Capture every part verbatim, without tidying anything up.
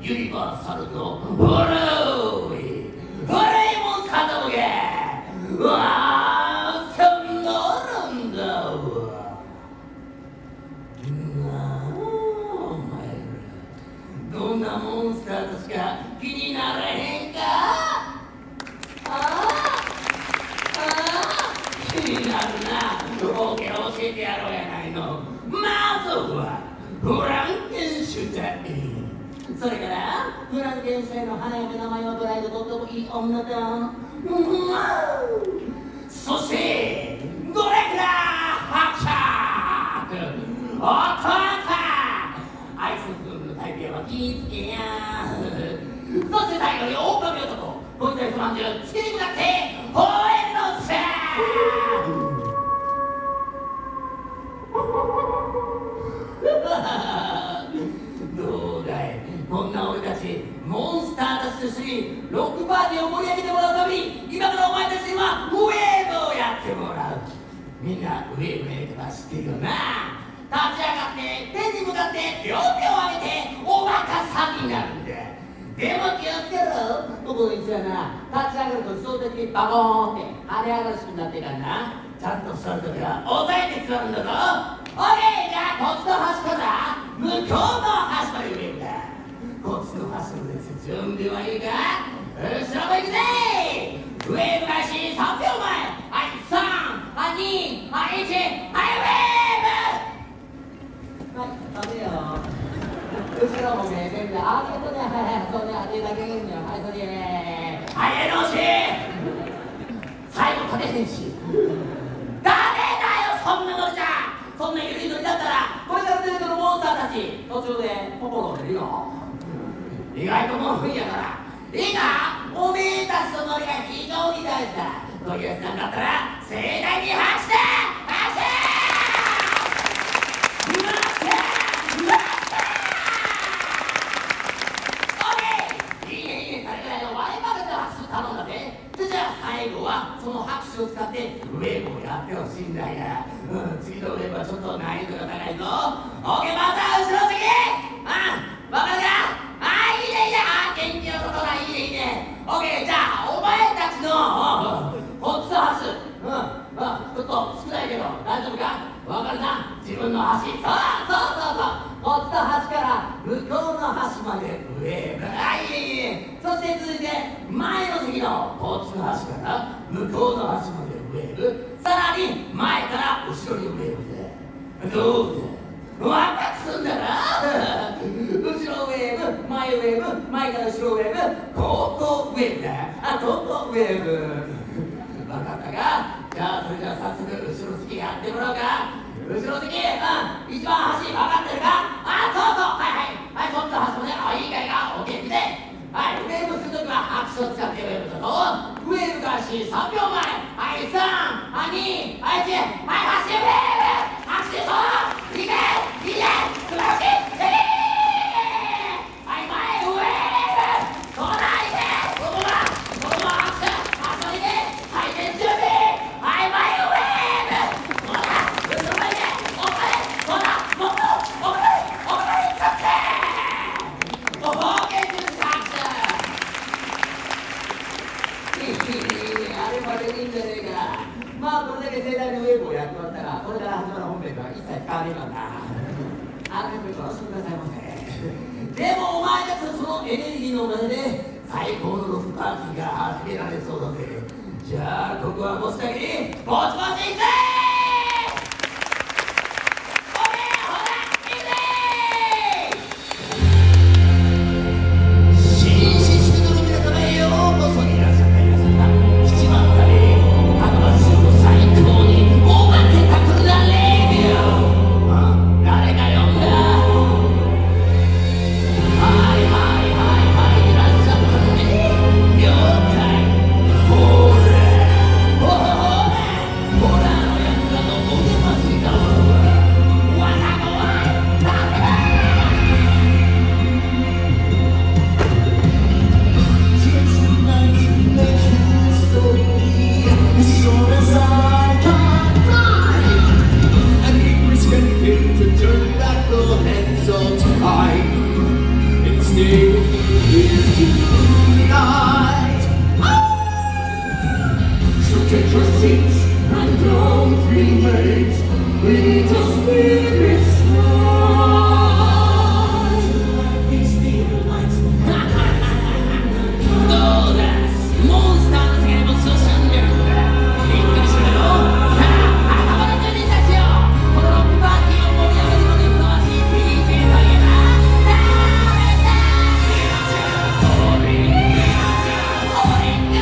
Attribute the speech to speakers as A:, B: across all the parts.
A: ユニバーサルの古い古いもんさだもげうわーそんなるんだわなあお前らどんなモンスターたちか気にならへんかああああ気になるなオーケー教えてやろうやないのまずはフランケンシュタインそれからフランケンシュタインの花嫁名前はブライドとってもいい女だ、うん、そしてドレクラハクシャーおっとおっとあいつのタイピアは気ぃつけやそして最後に狼男こいつは一晩中つけに向かって吠えるのさどうだいこんな俺たちモンスターたちと一緒にロックパーティーを盛り上げてもらうために今からお前たちにはウェーブをやってもらうみんなウェーブのやり方知ってるよな立ち上がって天に向かって両手を上げておバカさになるんだでも気をつけろ僕のいつらな立ち上がると自動的にバコーンって跳ね上がる仕組みになってるからなちゃんと座るときは押さえて座るんだぞオッケーじゃあこっちの端から向こうの端まで上だこっちの端の列準備はいいか後ろも行くぜウェーブ開始さんびょうまえはいさんはいにはいいちはいウェーブはい食べよ後ろもね全部あげとねはいはいそうね当てだけげんよはいそれはいえのし最後立てへんし誰だよそんなのじゃそんなゆるいのにだったらこれから出てくるモンスターたち途中で心折れるよ意外ともういいやからいいかおめえたちとノリが非常に大事だというやつなんだったら盛大に拍手拍手拍手オッケーいいねいいねそれぐらいの割れまでの拍手頼んだぜでじゃあ最後はその拍手を使ってウェーブをやってほしいんだよ、うん、次のウェーブはちょっと難易度が高いぞオッケーまた後ろ席あ分かるかあいいねいいねあ元気よさそうだいいねいいねオッケーじゃあお前たちのこっちの端うんまあちょっと少ないけど大丈夫か分かるな自分の端そうそうそうそうこっちの端から向こうの端までウェーブあいいねいいねそして続いて前の席のこっちの端から向こうの端までウェーブさらに前から後ろにウェーブでどうだワクワクすんだな後ろウェーブ前ウェーブ前から後ろウェーブここウェーブだあここウェーブ分かったかじゃあそれじゃあ早速後ろ席やってもらおうか後ろ席うん一番端分かってるかあそうそうはいはいはいそっちの端もねあいいかいかオッケー見てはいウェーブするときは拍手を使ってウェーブだぞウェーブ開始さんびょうまえはいさんはいにはいいちはい拍手ウェーブ拍手そういいねいいね素晴らしいはい前ウェーブこないでここだここの拍手拍手いて回転準備はい前ウェーブこうだ後ろまで奥までこうだもっと奥まで奥まで行っちゃっておお元気です拍手いいいいあれまでいいんじゃねえかまあこれだけ盛大にウェーブをやってもらったらこれから始まる本編とは一切変わりませんなあのよろしくくださいませでもお前たちのそのエネルギーのおかげで最高のロックパーティーが始められそうだぜじゃあここはボスだけにぼちぼちいくぜおめえほらいくぜ紳士宿の皆様へようこそいらっしゃった皆様七番旅あの場所を最高におまけたくなれるよ誰か呼んだはいはいはいはいいらっしゃったね了解ほらほらほらほら Take your seats and don't be late. We need to spirits rise. These neon lights. Do this. Monsters gameを進んでるんだ。びっくりするよ。さあ、頭の住人たちよ。このロックパーティーを盛り上げるのにふさわしい ディージェー といえば誰だ？俺だ。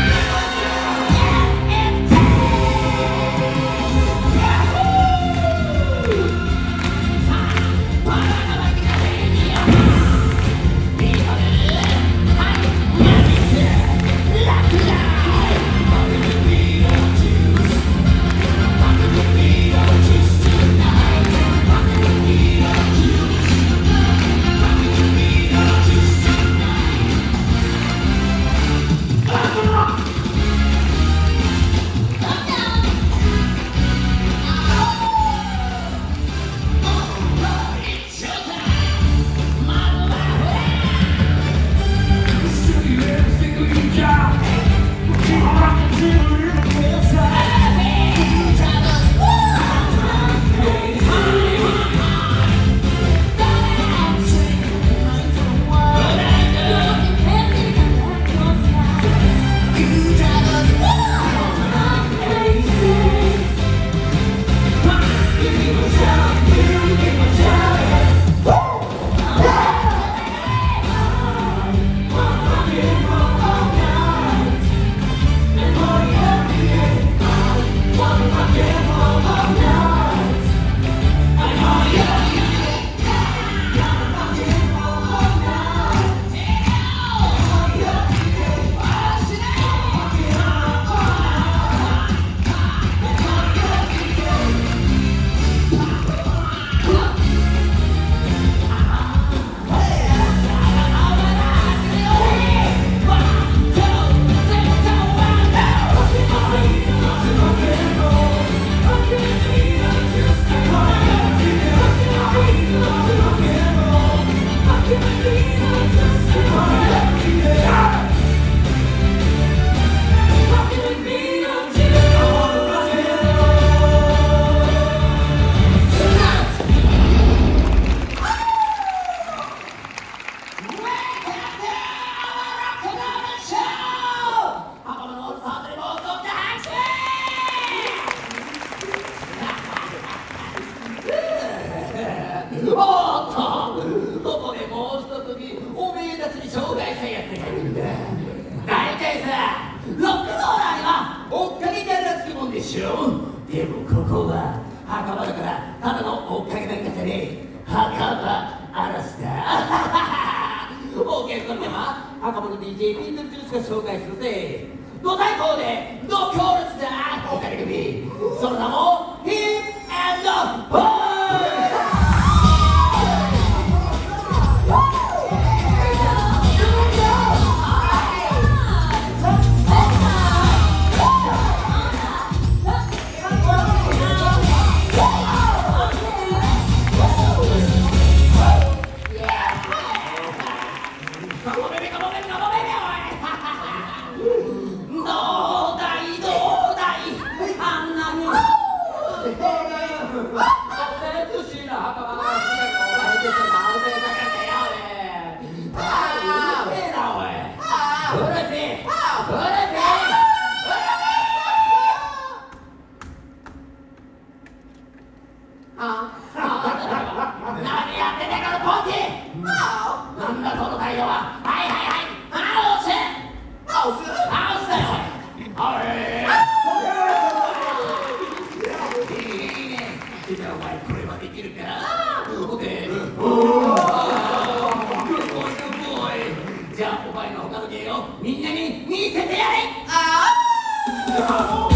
A: でもここは墓場だからただの追っかけなんかじゃねえ。墓場アラスターオーケー、それでは墓場の ディージェー ピンドルジュースが紹介するぜ。ド最高でド強烈なお金組、その名もヒップ&ホール。じゃあお前の他の芸をみんなに見せてやれ。ああ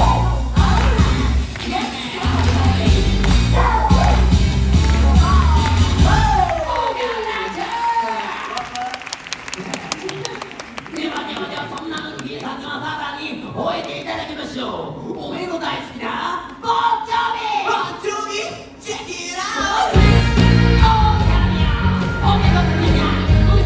A: ではではでは、そんな必殺技さんに吠えていただきましょう。おめえの大好きなボンジョビボンジョビチェキラー。おーキャラビアおめえの好きな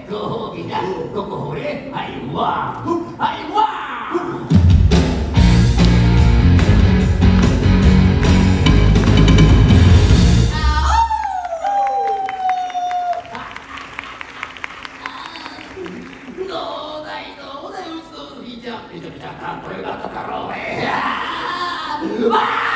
A: ご褒美だ。ここほれ、はいわーはいわー。どうだいどうだい、うちのルフィちゃん、めちゃめちゃかっこよかっただろうね。あーわー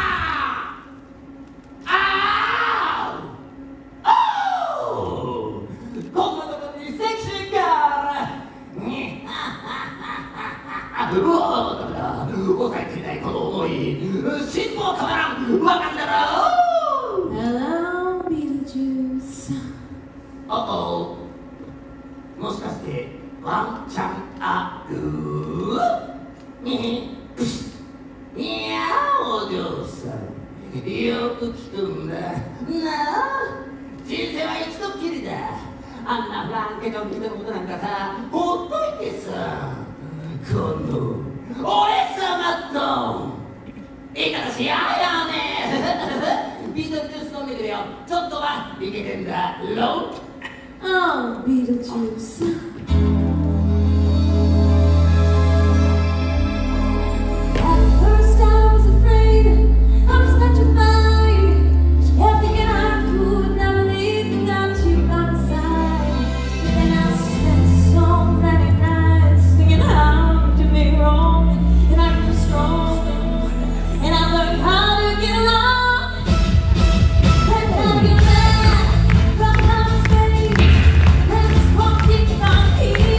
A: うわーダメだ、抑えきれないこの思い、辛抱たまらん、わかんだろ。
B: Hello, Beetlejuice.
A: おお、もしかしてワンチャンある？にいやお嬢さん、よく聞くんだなあ。人生は一度きりだ。あんなフランケの人のことなんかさ、ほっといてさ、この俺様といい形しややね。ビートルジュース飲んでくれよ。ちょっとはいけてんだろ。
B: Oh, Beetlejuice. At first I was afraid, I was petrified. Kept thinking I could never leave without you by my side. But then I spent so many nights thinking how you did me wrong, and I grew strong, and I learned how to get along. Learned how to get mad, from how to face. Let's walk it down here.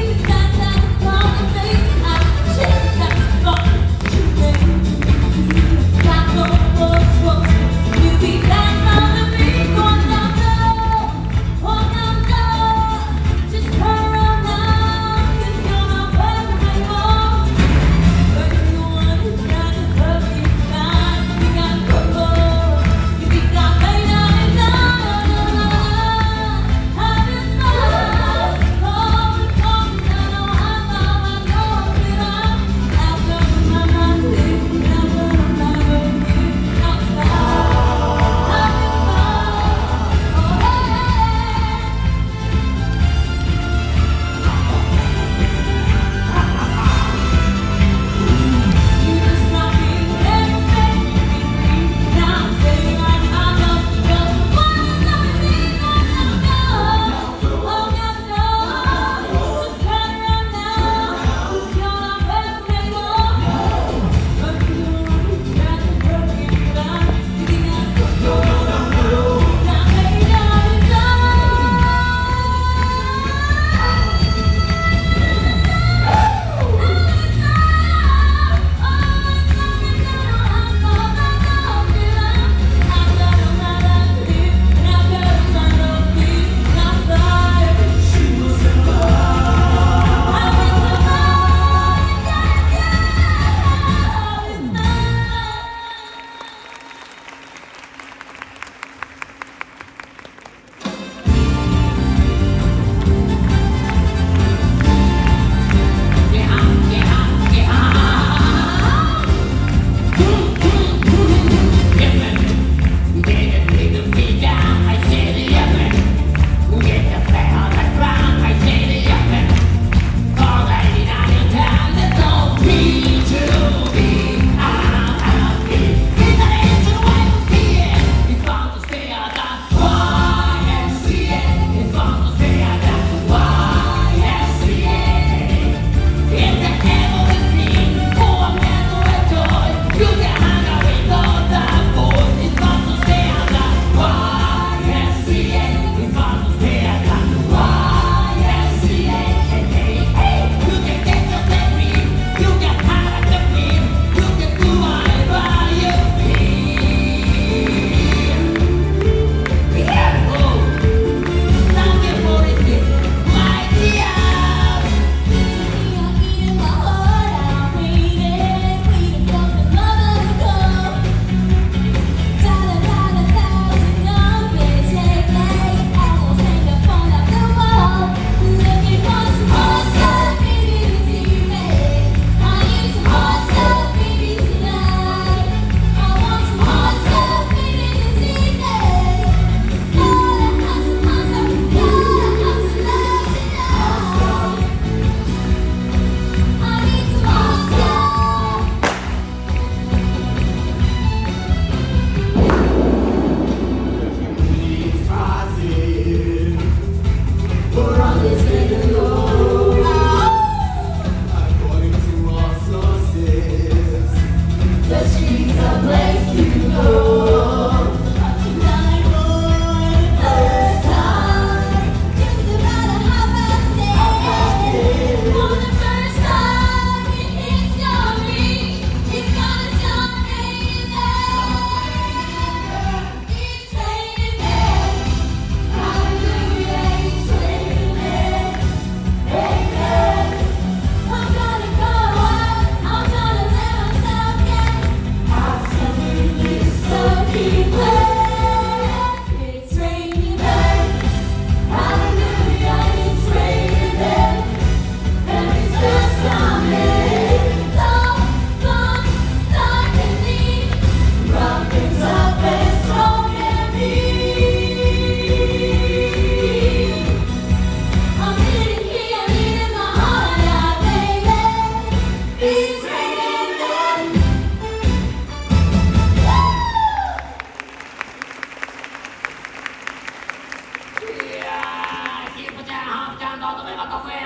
A: ったぜ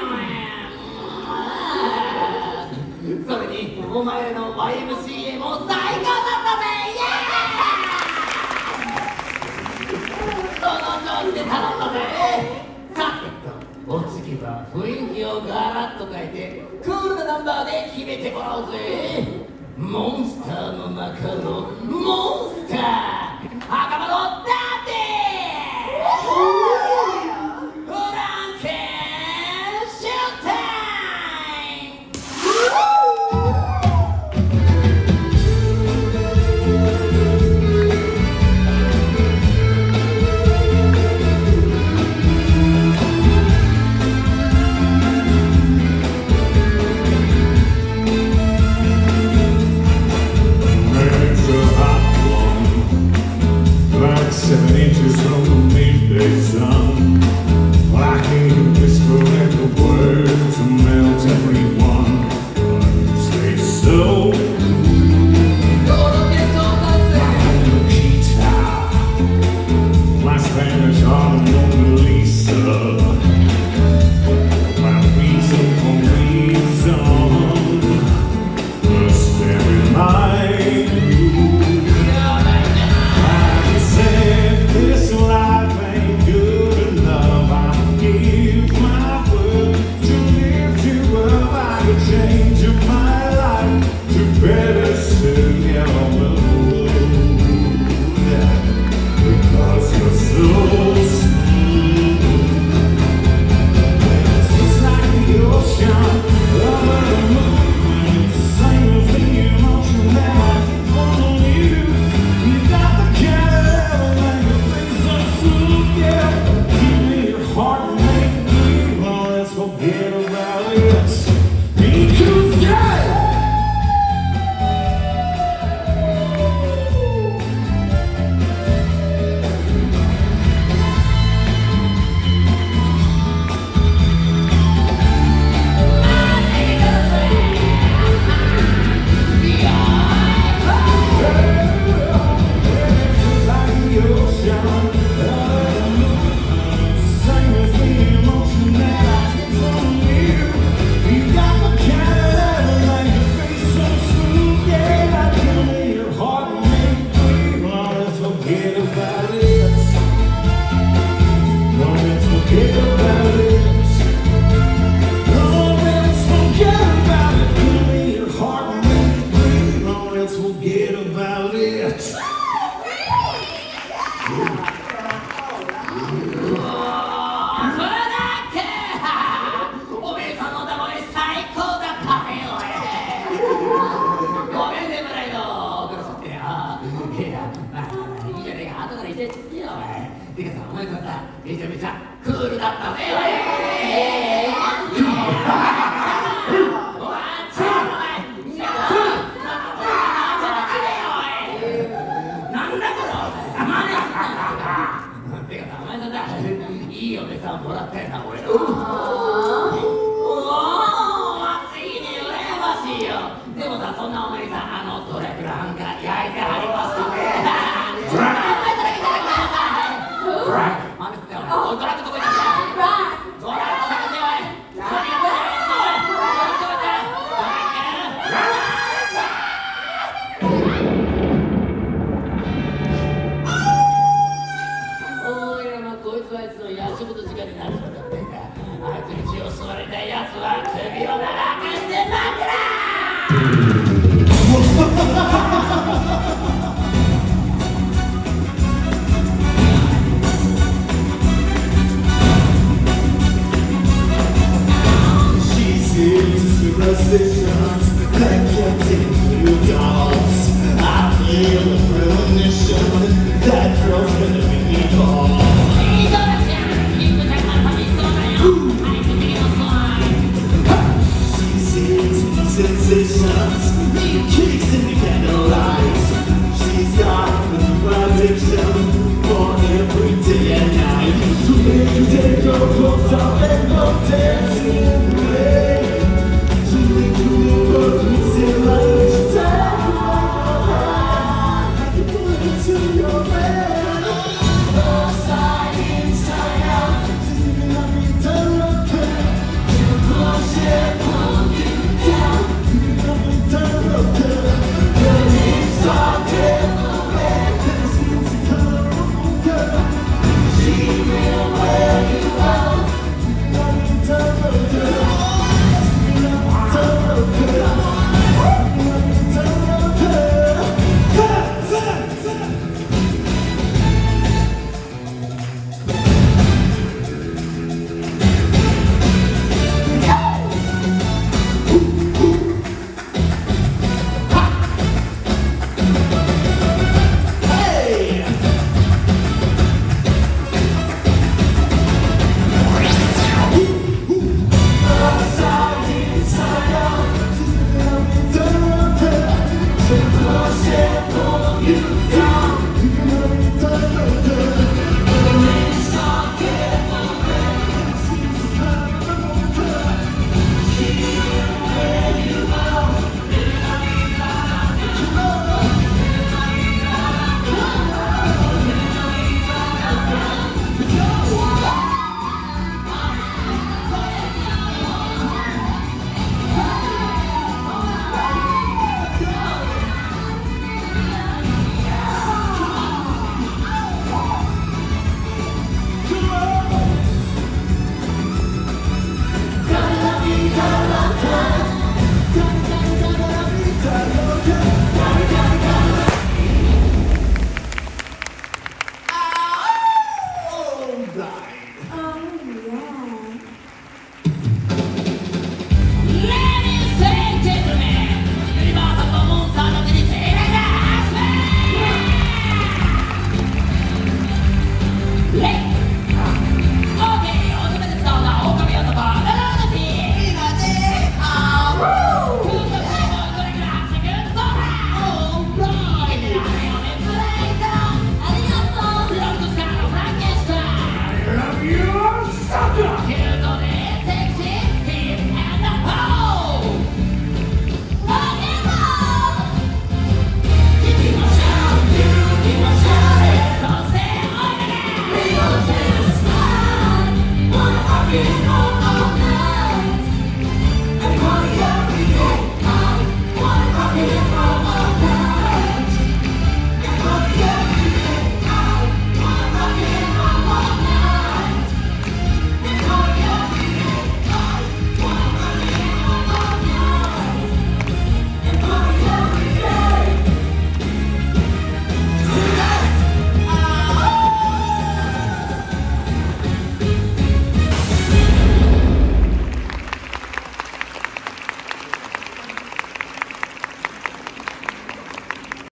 A: それにお前の ワイエムシーエー も最高だったぜその調子で頼んだぜさてとお次は雰囲気をガラッと変えてクールなナンバーで決めてもらおうぜモンスターの中のモンスター赤間のダディフランケンシュータイム
C: Seven inches from the midday sun. Well, I can't whisper in the words to melt everyone. Stay so. On the guitar, my Spanish on Mona Lisa. My reason for reason must bear in mind. This life ain't good enough. I give my word to lift you up. I could change my life to better serve your mood. Because you're so smooth. It's just like the ocean over the moon. It's the same as the emotion that I want you. You got the kind forget about it because yeah. Forget about it.
A: めちゃめちゃクールだったぜいい嫁さんもらったよな俺のおお暑いね羨ましいよでもさそんなお前さんあのドラクラハンカ焼いてはりますよねドラクドラクおいドラクどこ行ったんだドラク探せおいドラクおいらまこいつはいつの夜食の時間になっちまったんだよあいつに血を吸われたやつは首を長くして枕
C: Superstitions that continue dogs. I feel the premonition that girl's gonna make me fall. She sees sensations, need kicks in the candlelight. She's got an addiction for every day and night. To make you take your clothes off and go dance.